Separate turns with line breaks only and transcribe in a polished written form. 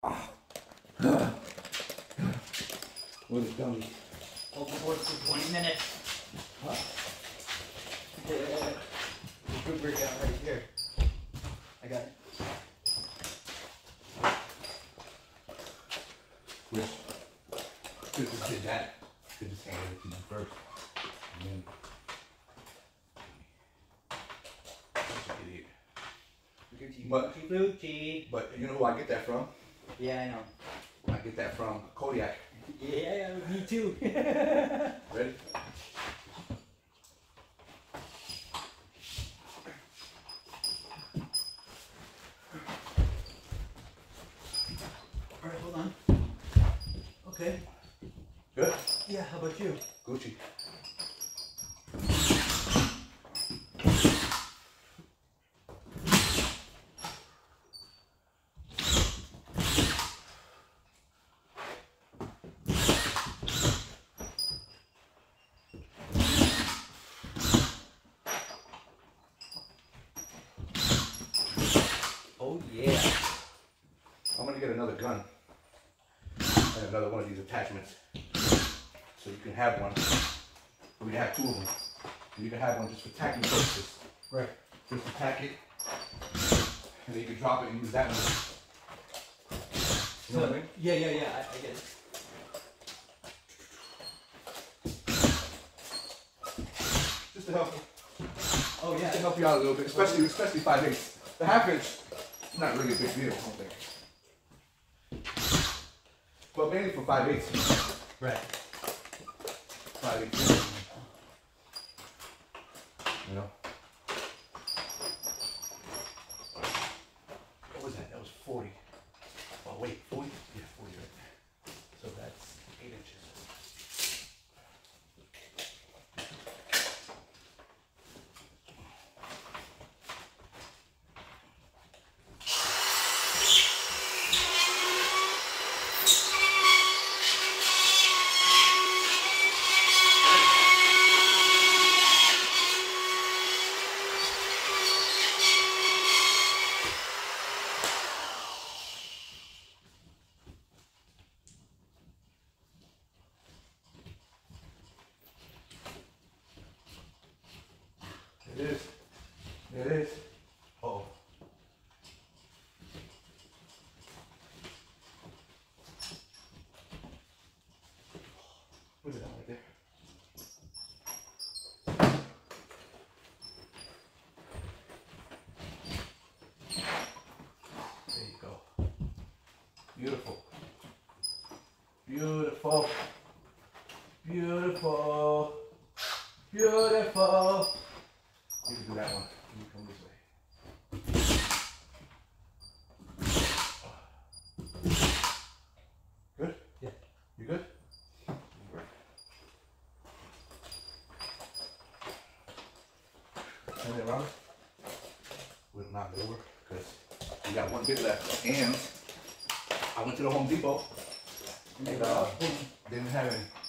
What is dummy?
Overboard for 20 minutes.
Huh?
Yeah. Good workout right here. I got it.
Which could just did that. Could just hand it to you first. And then idiot. But you know who I get that from?
Yeah, I know.
I get that from Kodiak.
Yeah, me too.
Ready?
Alright, hold on. Okay.
Good?
Yeah, how about you?
Gucci.
Oh yeah.
I'm gonna get another gun and another one of these attachments, so you can have one. We can have two of them. You can have one just for tacking purposes.
Right.
Just to tack it, and then you can drop it and use that one. You know what I mean?
Yeah, I get it.
Just to help.
Oh yeah.
To help you out a little bit, especially 5/8. The 1/2 inch, not really a big deal, I don't think. But mainly for 5/8.
Right.
5/8. You know? What was that? That was 40. Oh wait, 40? Yeah, 40 right there. So that's 8 inches. It is. It is. Uh-oh. Put it down right there. There you go. Beautiful. Beautiful. Beautiful. Beautiful. You can do that one. You come this way. Good?
Yeah.
You good? Turn it around. We'll knock it over because we got one bit left. And I went to the Home Depot and didn't have any.